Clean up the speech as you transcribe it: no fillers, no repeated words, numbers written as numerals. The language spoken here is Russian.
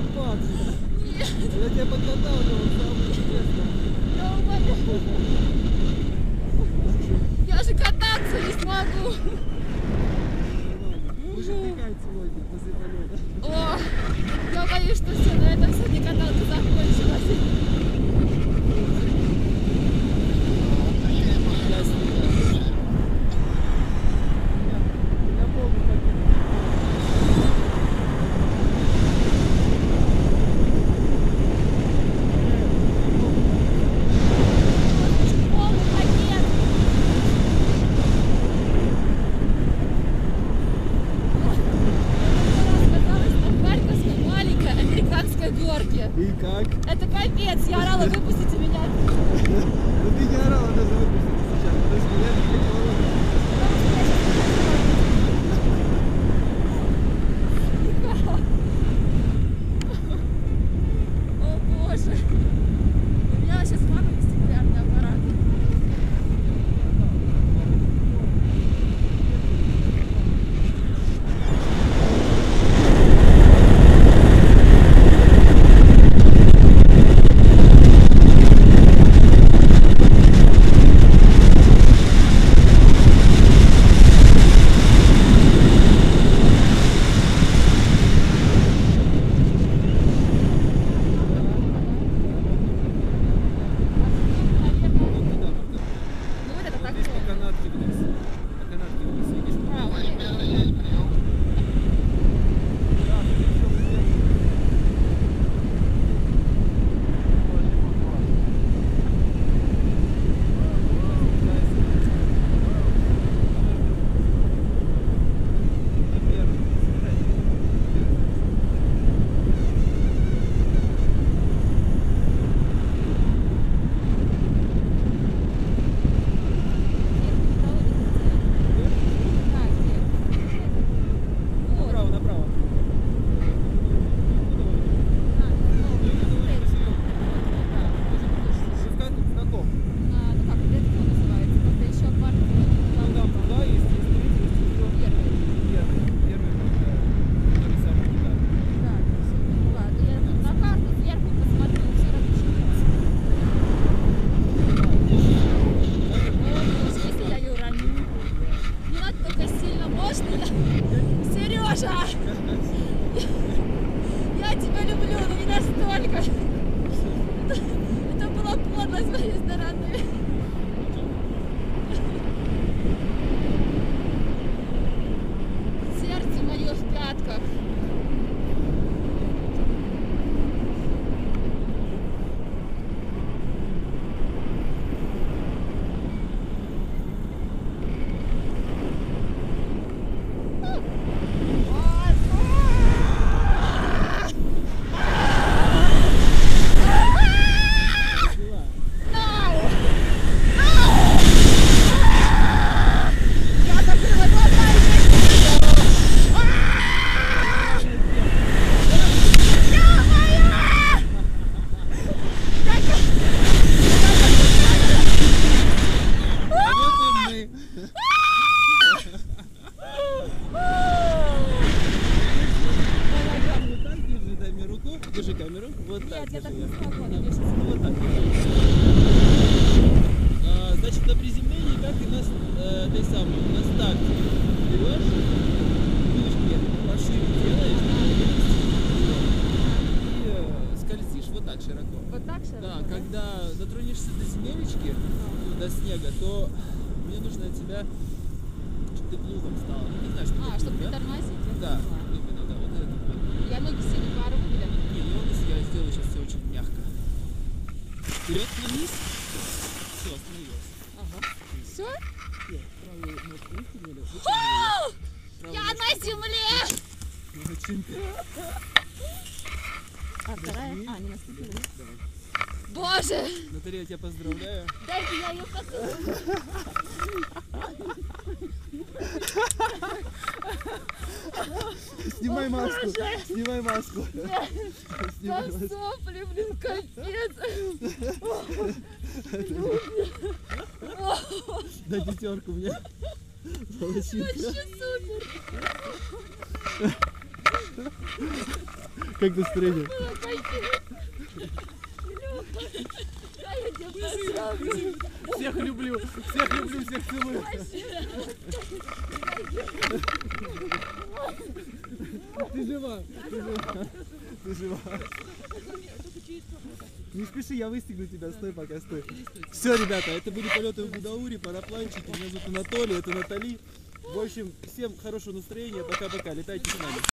водопад. Нет. Я тебя подкатал, но он самый интересный. Я умоляю. Я же кататься не смогу. Будешь отдыхать сегодня после полета. О, я боюсь, что все, на этом сегодня каталка закончилась. И как? Это капец, я орала, выпустите меня. Ну ты не орала даже выпустите сейчас, потому что я не хотела. О боже. У меня сейчас мама вестибулярный аппарат. Сережа! Я тебя люблю, но не настолько. Это была подло с моей стороны. Сердце мое в пятках. Держи камеру. Вот так. Нет, я так не смогу. Вот так. Значит, на приземлении, как и на старте. Берешь, ручки пошире делаешь, и скользишь вот так широко. Вот так широко? Да, когда дотронешься до земелечки, до снега, то мне нужно от тебя, чтобы ты плугом стала. Ну, не знаю, что ты чтобы плуг, да? притормозить? Да, именно, да, вот это. Я ноги сильно пару или? Не, я сделаю сейчас все очень мягко. Вперед, вниз. Все, остановилась. Ага. Все? Нет, правую ножку вытянули. Я на земле! Молодчинка. А вторая? А, не наступила? Давай. Боже! Наталья, я тебя поздравляю. Дайте я ее поцелую. Снимай маску. Снимай маску. Там сопли, блин, капец. Дай пятерку мне. Молодчинка. Вообще супер. Как настроение? Всех люблю, всех целую. Ты жива, ты жива. Не спеши, я выстегну тебя, стой пока, стой. Все, ребята, это были полеты в Гудауре, парапланчики. Меня зовут Анатолий, это Натали. В общем, всем хорошего настроения, пока-пока, летайте с нами.